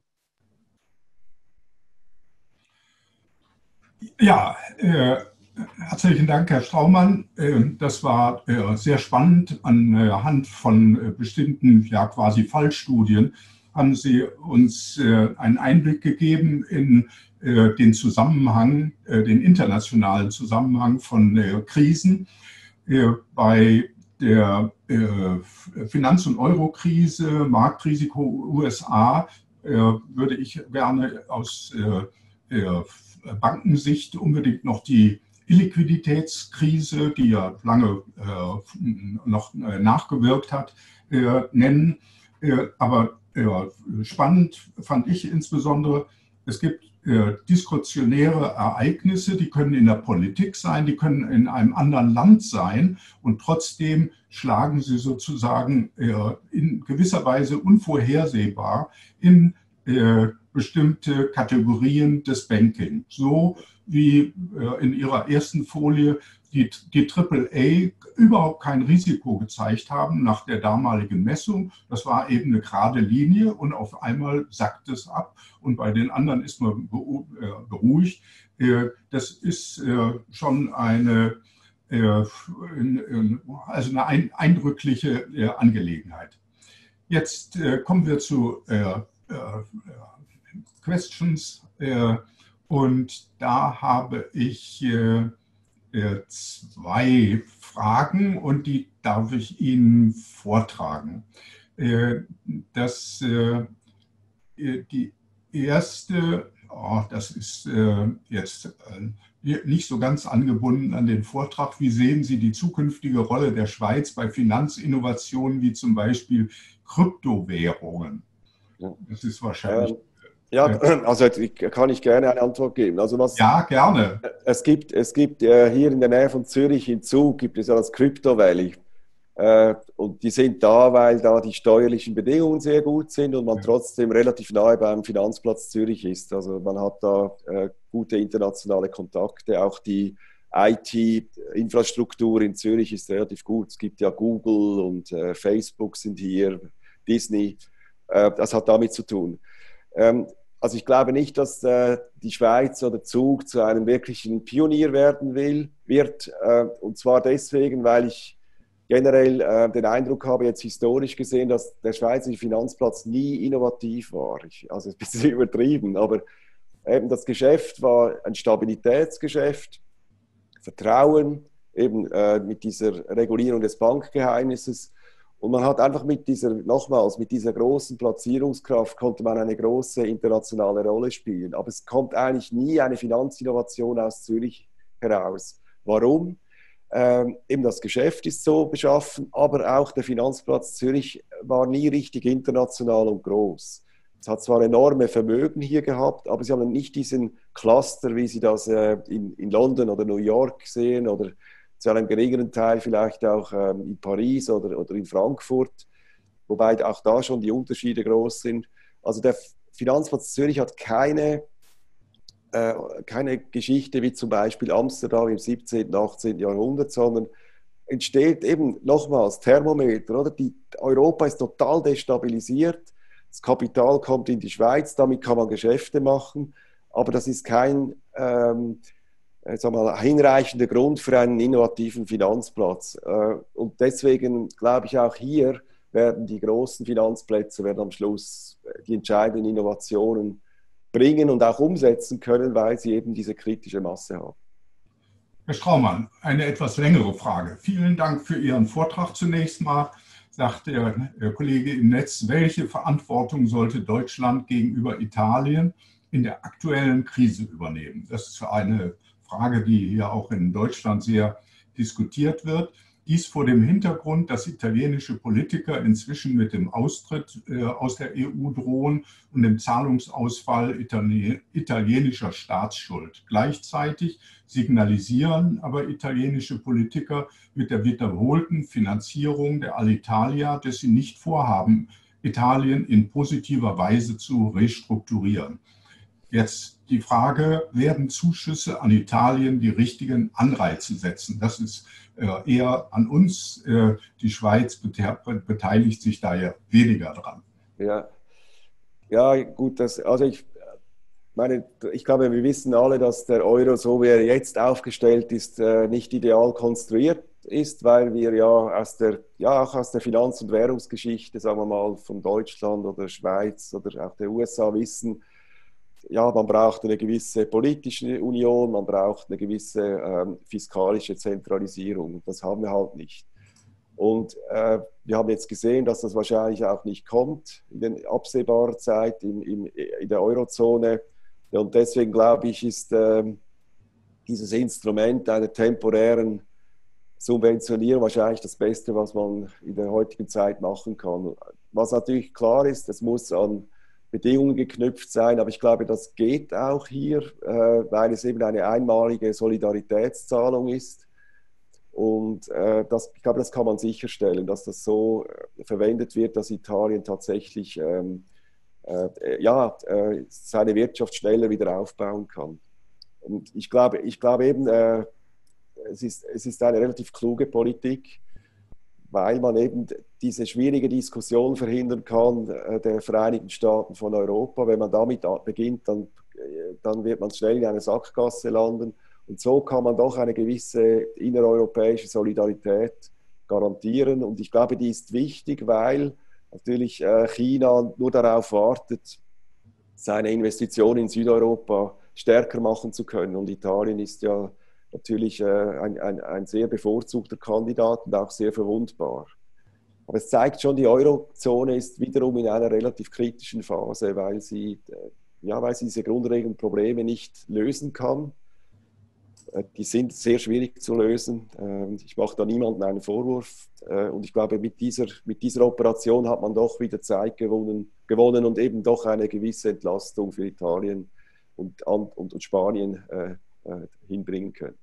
Ja, äh, herzlichen Dank, Herr Straumann. Äh, das war äh, sehr spannend. Anhand von äh, bestimmten, ja quasi Fallstudien haben Sie uns äh, einen Einblick gegeben in äh, den Zusammenhang, äh, den internationalen Zusammenhang von äh, Krisen. Äh, bei der äh, Finanz- und Euro-Krise, Marktrisiko U S A, äh, würde ich gerne aus äh, äh, Bankensicht unbedingt noch die Illiquiditätskrise, die ja lange äh, noch äh, nachgewirkt hat, äh, nennen. Äh, aber äh, spannend fand ich insbesondere, es gibt äh, diskretionäre Ereignisse, die können in der Politik sein, die können in einem anderen Land sein und trotzdem schlagen sie sozusagen äh, in gewisser Weise unvorhersehbar in äh, bestimmte Kategorien des Banking. So wie äh, in Ihrer ersten Folie die, die Triple A überhaupt kein Risiko gezeigt haben nach der damaligen Messung. Das war eben eine gerade Linie und auf einmal sackt es ab und bei den anderen ist man beruhigt. Äh, das ist äh, schon eine, äh, also eine ein, eindrückliche äh, Angelegenheit. Jetzt äh, kommen wir zu äh, Questions äh, und da habe ich äh, äh, zwei Fragen und die darf ich Ihnen vortragen. Äh, das, äh, die erste, oh, das ist äh, jetzt äh, nicht so ganz angebunden an den Vortrag. Wie sehen Sie die zukünftige Rolle der Schweiz bei Finanzinnovationen wie zum Beispiel Kryptowährungen? Das ist wahrscheinlich. Ähm, ja, also ich, kann ich gerne eine Antwort geben. Also was, ja, gerne. Es gibt, es gibt äh, hier in der Nähe von Zürich in Zug gibt es ja das Crypto Valley. Äh, und die sind da, weil da die steuerlichen Bedingungen sehr gut sind und man ja. trotzdem relativ nahe beim Finanzplatz Zürich ist. Also man hat da äh, gute internationale Kontakte. Auch die I T-Infrastruktur in Zürich ist relativ gut. Es gibt ja Google und äh, Facebook sind hier, Disney. Das hat damit zu tun. Also ich glaube nicht, dass die Schweiz oder Zug zu einem wirklichen Pionier werden will, wird. Und zwar deswegen, weil ich generell den Eindruck habe, jetzt historisch gesehen, dass der schweizerische Finanzplatz nie innovativ war. Ich, also ein bisschen übertrieben, aber eben das Geschäft war ein Stabilitätsgeschäft, Vertrauen, eben mit dieser Regulierung des Bankgeheimnisses. Und man hat einfach mit dieser, nochmals, mit dieser großen Platzierungskraft konnte man eine große internationale Rolle spielen. Aber es kommt eigentlich nie eine Finanzinnovation aus Zürich heraus. Warum? Ähm, eben das Geschäft ist so beschaffen, aber auch der Finanzplatz Zürich war nie richtig international und groß. Es hat zwar enorme Vermögen hier gehabt, aber sie haben nicht diesen Cluster, wie sie das äh, in, in London oder New York sehen oder zu einem geringeren Teil vielleicht auch ähm, in Paris oder, oder in Frankfurt, wobei auch da schon die Unterschiede groß sind. Also der Finanzplatz Zürich hat keine, äh, keine Geschichte wie zum Beispiel Amsterdam im siebzehnten, achtzehnten Jahrhundert, sondern entsteht eben nochmals Thermometer. Oder? Die, Europa ist total destabilisiert, das Kapital kommt in die Schweiz, damit kann man Geschäfte machen, aber das ist kein ähm, Sag mal, hinreichender Grund für einen innovativen Finanzplatz. Und deswegen glaube ich auch hier werden die großen Finanzplätze werden am Schluss die entscheidenden Innovationen bringen und auch umsetzen können, weil sie eben diese kritische Masse haben. Herr Straumann, eine etwas längere Frage. Vielen Dank für Ihren Vortrag zunächst mal. Sagt der Kollege im Netz, welche Verantwortung sollte Deutschland gegenüber Italien in der aktuellen Krise übernehmen? Das ist eine Frage, die hier auch in Deutschland sehr diskutiert wird. Dies vor dem Hintergrund, dass italienische Politiker inzwischen mit dem Austritt äh, aus der E U drohen und dem Zahlungsausfall itali italienischer Staatsschuld. Gleichzeitig signalisieren aber italienische Politiker mit der wiederholten Finanzierung der Alitalia, dass sie nicht vorhaben, Italien in positiver Weise zu restrukturieren. Jetzt die Frage, werden Zuschüsse an Italien die richtigen Anreize setzen? Das ist äh, eher an uns. Äh, die Schweiz beteiligt sich da ja weniger dran. Ja, ja gut, das, also ich meine, ich glaube, wir wissen alle, dass der Euro, so wie er jetzt aufgestellt ist, äh, nicht ideal konstruiert ist, weil wir ja aus der, ja auch aus der Finanz- und Währungsgeschichte, sagen wir mal, von Deutschland oder Schweiz oder auch der U S A wissen, ja, man braucht eine gewisse politische Union, man braucht eine gewisse ähm, fiskalische Zentralisierung. Das haben wir halt nicht. Und äh, wir haben jetzt gesehen, dass das wahrscheinlich auch nicht kommt in der absehbaren Zeit in, in, in der Eurozone. Und deswegen glaube ich, ist äh, dieses Instrument einer temporären Subventionierung wahrscheinlich das Beste, was man in der heutigen Zeit machen kann. Was natürlich klar ist, es muss an Bedingungen geknüpft sein, aber ich glaube, das geht auch hier, äh, weil es eben eine einmalige Solidaritätszahlung ist. Und äh, das, ich glaube, das kann man sicherstellen, dass das so äh, verwendet wird, dass Italien tatsächlich ähm, äh, ja, äh, seine Wirtschaft schneller wieder aufbauen kann. Und ich glaube, ich glaube eben, äh, es ist, es ist eine relativ kluge Politik, weil man eben diese schwierige Diskussion verhindern kann äh, der Vereinigten Staaten von Europa. Wenn man damit beginnt, dann, äh, dann wird man schnell in einer Sackgasse landen. Und so kann man doch eine gewisse innereuropäische Solidarität garantieren. Und ich glaube, die ist wichtig, weil natürlich äh, China nur darauf wartet, seine Investitionen in Südeuropa stärker machen zu können. Und Italien ist ja natürlich äh, ein, ein, ein sehr bevorzugter Kandidat und auch sehr verwundbar. Aber es zeigt schon, die Eurozone ist wiederum in einer relativ kritischen Phase, weil sie, äh, ja, weil sie diese grundlegenden Probleme nicht lösen kann. Äh, die sind sehr schwierig zu lösen. Äh, ich mache da niemandem einen Vorwurf. Äh, und ich glaube, mit dieser, mit dieser Operation hat man doch wieder Zeit gewonnen, gewonnen und eben doch eine gewisse Entlastung für Italien und, und, und Spanien äh, hinbringen können.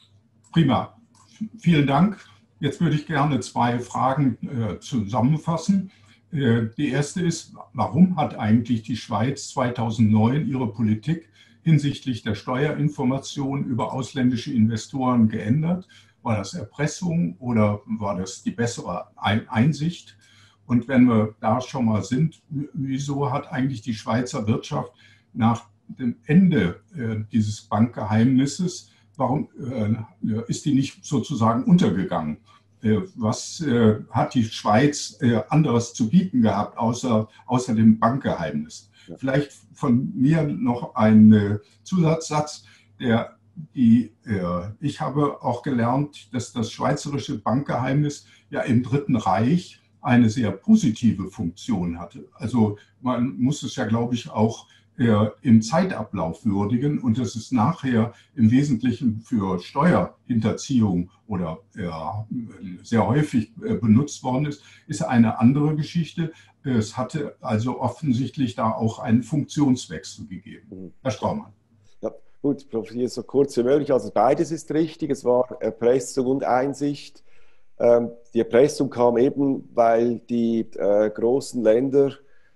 Prima, vielen Dank. Jetzt würde ich gerne zwei Fragen äh, zusammenfassen. Äh, die erste ist, warum hat eigentlich die Schweiz zweitausendneun ihre Politik hinsichtlich der Steuerinformation über ausländische Investoren geändert? War das Erpressung oder war das die bessere Einsicht? Und wenn wir da schon mal sind, wieso hat eigentlich die Schweizer Wirtschaft nach dem Ende äh, dieses Bankgeheimnisses, warum äh, ist die nicht sozusagen untergegangen? Äh, was äh, hat die Schweiz äh, anderes zu bieten gehabt, außer, außer dem Bankgeheimnis? Ja. Vielleicht von mir noch ein äh, Zusatzsatz, der, die, äh, ich habe auch gelernt, dass das schweizerische Bankgeheimnis ja im Dritten Reich eine sehr positive Funktion hatte. Also man muss es ja, glaube ich, auch im Zeitablauf würdigen und dass es nachher im Wesentlichen für Steuerhinterziehung oder ja, sehr häufig benutzt worden ist, ist eine andere Geschichte. Es hatte also offensichtlich da auch einen Funktionswechsel gegeben. Herr Straumann. Ja, gut, Professor, so kurz wie möglich. Also beides ist richtig. Es war Erpressung und Einsicht. Ähm, die Erpressung kam eben, weil die äh, großen Länder,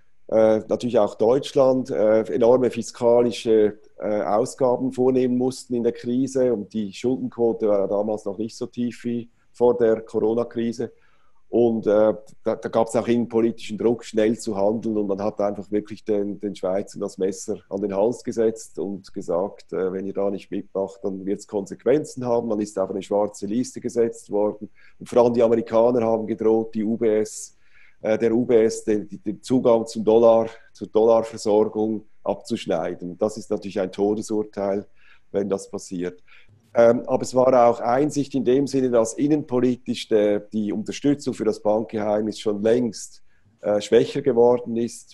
Äh, natürlich auch Deutschland, äh, enorme fiskalische äh, Ausgaben vornehmen mussten in der Krise und die Schuldenquote war ja damals noch nicht so tief wie vor der Corona-Krise. Und äh, da, da gab es auch innenpolitischen Druck, schnell zu handeln und man hat einfach wirklich den, den Schweizern das Messer an den Hals gesetzt und gesagt, äh, wenn ihr da nicht mitmacht, dann wird es Konsequenzen haben. Man ist auf eine schwarze Liste gesetzt worden und vor allem die Amerikaner haben gedroht, die U B S der U B S den, den Zugang zum Dollar, zur Dollarversorgung abzuschneiden. Das ist natürlich ein Todesurteil, wenn das passiert. Ähm, aber es war auch Einsicht in dem Sinne, dass innenpolitisch der, die Unterstützung für das Bankgeheimnis schon längst äh, schwächer geworden ist,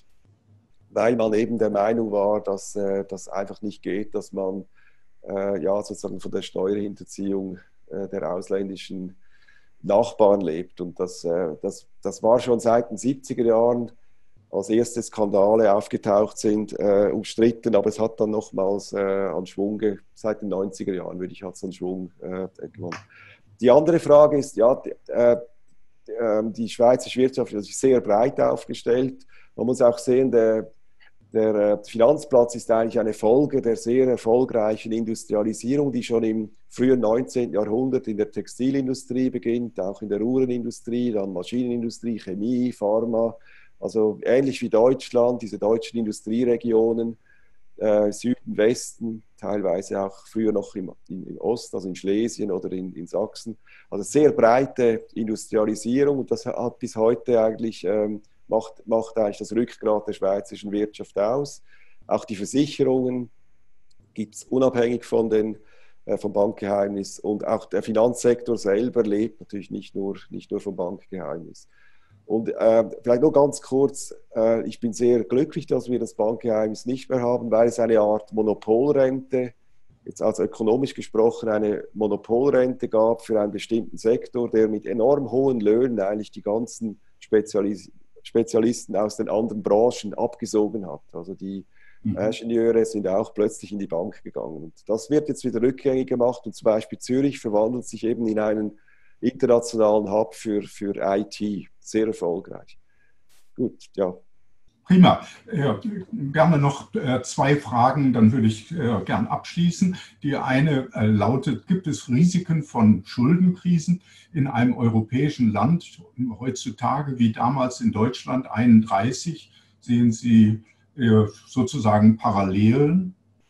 weil man eben der Meinung war, dass äh, das einfach nicht geht, dass man äh, ja, sozusagen von der Steuerhinterziehung äh, der ausländischen Nachbarn lebt. Und das, äh, das, das war schon seit den siebziger Jahren, als erste Skandale aufgetaucht sind, äh, umstritten, aber es hat dann nochmals äh, an Schwung, seit den neunziger Jahren, würde ich, hat es an Schwung äh, gewonnen. Die andere Frage ist, ja, die, äh, die schweizerische Wirtschaft ist sehr breit aufgestellt. Man muss auch sehen, der, der Finanzplatz ist eigentlich eine Folge der sehr erfolgreichen Industrialisierung, die schon im frühen neunzehnten Jahrhundert in der Textilindustrie beginnt, auch in der Uhrenindustrie, dann Maschinenindustrie, Chemie, Pharma. Also ähnlich wie Deutschland, diese deutschen Industrieregionen, äh, Süden, Westen, teilweise auch früher noch im, in, in Ost, also in Schlesien oder in, in Sachsen. Also sehr breite Industrialisierung und das hat bis heute eigentlich, ähm, macht, macht eigentlich das Rückgrat der schweizerischen Wirtschaft aus. Auch die Versicherungen gibt es unabhängig von den, äh, vom Bankgeheimnis und auch der Finanzsektor selber lebt natürlich nicht nur, nicht nur vom Bankgeheimnis. Und äh, vielleicht nur ganz kurz, äh, ich bin sehr glücklich, dass wir das Bankgeheimnis nicht mehr haben, weil es eine Art Monopolrente, jetzt also ökonomisch gesprochen, eine Monopolrente gab für einen bestimmten Sektor, der mit enorm hohen Löhnen eigentlich die ganzen Spezialis Spezialisten aus den anderen Branchen abgesogen hat. Also die mhm. Ingenieure sind auch plötzlich in die Bank gegangen. Und das wird jetzt wieder rückgängig gemacht und zum Beispiel Zürich verwandelt sich eben in einen internationalen Hub für, für I T. Sehr erfolgreich. Gut, ja. Prima. Äh, gerne noch äh, zwei Fragen, dann würde ich äh, gern abschließen. Die eine äh, lautet, gibt es Risiken von Schuldenkrisen in einem europäischen Land heutzutage wie damals in Deutschland einunddreißig? Sehen Sie äh, sozusagen Parallelen?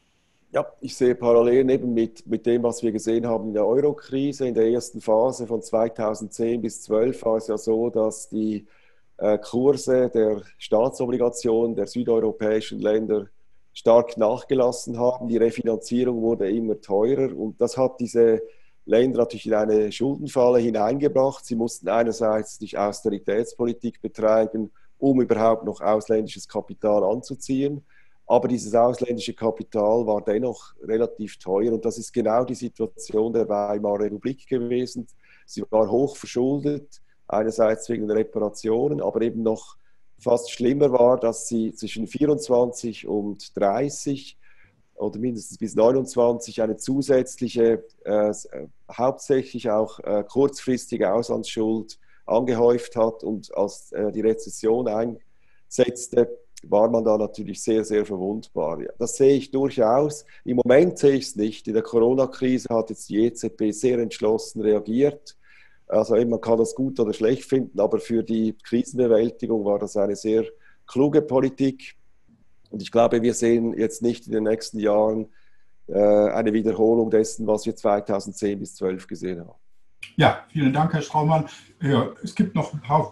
Ja, ich sehe Parallelen eben mit, mit dem, was wir gesehen haben in der Euro-Krise. In der ersten Phase von zweitausendzehn bis zweitausendzwölf war es ja so, dass die äh, Kurse der Staatsobligationen der südeuropäischen Länder stark nachgelassen haben. Die Refinanzierung wurde immer teurer und das hat diese Länder natürlich in eine Schuldenfalle hineingebracht. Sie mussten einerseits die Austeritätspolitik betreiben, um überhaupt noch ausländisches Kapital anzuziehen. Aber dieses ausländische Kapital war dennoch relativ teuer und das ist genau die Situation der Weimarer Republik gewesen. Sie war hoch verschuldet, einerseits wegen der Reparationen, aber eben noch fast schlimmer war, dass sie zwischen vierundzwanzig und dreißig oder mindestens bis neunundzwanzig eine zusätzliche, äh, hauptsächlich auch äh, kurzfristige Auslandsschuld angehäuft hat und als äh, die Rezession einsetzte, war man da natürlich sehr, sehr verwundbar. Ja, das sehe ich durchaus. Im Moment sehe ich es nicht. In der Corona-Krise hat jetzt die E Z B sehr entschlossen reagiert. Also man kann das gut oder schlecht finden, aber für die Krisenbewältigung war das eine sehr kluge Politik. Und ich glaube, wir sehen jetzt nicht in den nächsten Jahren äh, eine Wiederholung dessen, was wir zweitausendzehn bis zweitausendzwölf gesehen haben. Ja, vielen Dank, Herr Straumann. Es gibt noch ein paar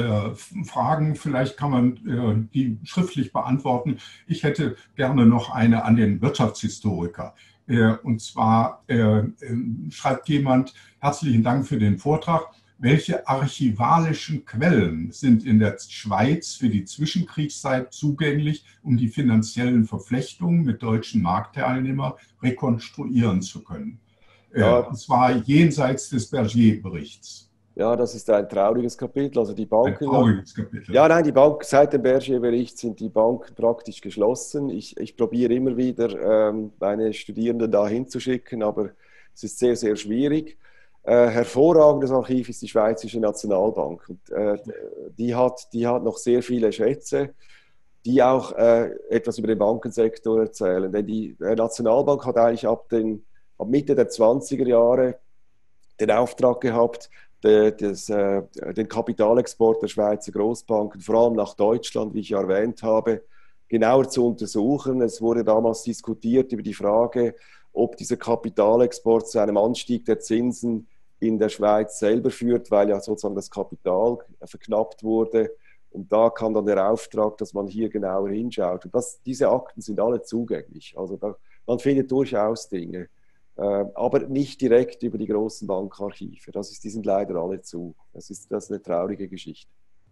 Fragen, vielleicht kann man die schriftlich beantworten. Ich hätte gerne noch eine an den Wirtschaftshistoriker. Und zwar schreibt jemand, herzlichen Dank für den Vortrag. Welche archivalischen Quellen sind in der Schweiz für die Zwischenkriegszeit zugänglich, um die finanziellen Verflechtungen mit deutschen Marktteilnehmern rekonstruieren zu können? Ja, und zwar jenseits des Bergier-Berichts. Ja, das ist ein trauriges Kapitel. Also die Banken, ein trauriges Kapitel. Ja, nein, die Bank, seit dem Bergier-Bericht sind die Banken praktisch geschlossen. Ich, ich probiere immer wieder, ähm, meine Studierenden da hinzuschicken, aber es ist sehr, sehr schwierig. Äh, hervorragendes Archiv ist die Schweizerische Nationalbank. Und, äh, die, hat, die hat noch sehr viele Schätze, die auch äh, etwas über den Bankensektor erzählen. Denn die äh, Nationalbank hat eigentlich ab den ab Mitte der zwanziger Jahre den Auftrag gehabt, de, des, äh, den Kapitalexport der Schweizer Großbanken, vor allem nach Deutschland, wie ich erwähnt habe, genauer zu untersuchen. Es wurde damals diskutiert über die Frage, ob dieser Kapitalexport zu einem Anstieg der Zinsen in der Schweiz selber führt, weil ja sozusagen das Kapital verknappt wurde. Und da kam dann der Auftrag, dass man hier genauer hinschaut. Und das, diese Akten sind alle zugänglich. Also da, man findet durchaus Dinge. Aber nicht direkt über die großen Bankarchive. Das ist, die sind leider alle zu. Das ist, das ist eine traurige Geschichte.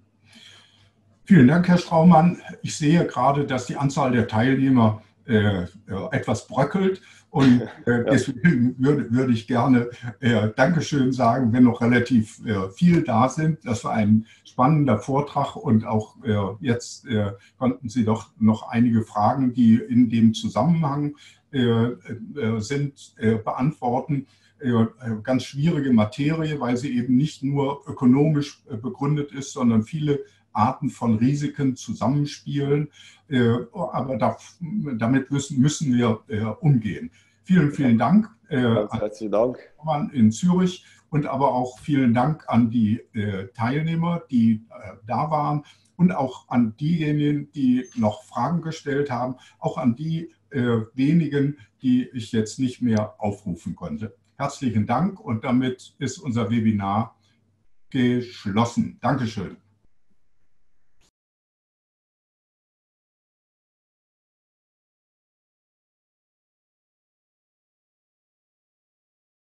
Vielen Dank, Herr Straumann. Ich sehe gerade, dass die Anzahl der Teilnehmer äh, etwas bröckelt Und äh, deswegen würde, würde ich gerne äh, Dankeschön sagen, wenn noch relativ äh, viel da sind. Das war ein spannender Vortrag und auch äh, jetzt äh, konnten Sie doch noch einige Fragen, die in dem Zusammenhang äh, äh, sind, äh, beantworten. Äh, ganz schwierige Materie, weil sie eben nicht nur ökonomisch äh, begründet ist, sondern viele Arten von Risiken zusammenspielen. Äh, aber da, damit müssen, müssen wir äh, umgehen. Vielen, vielen Dank äh, Ganz herzlichen Dank an in Zürich und aber auch vielen Dank an die äh, Teilnehmer, die äh, da waren und auch an diejenigen, die noch Fragen gestellt haben, auch an die äh, wenigen, die ich jetzt nicht mehr aufrufen konnte. Herzlichen Dank und damit ist unser Webinar geschlossen. Dankeschön.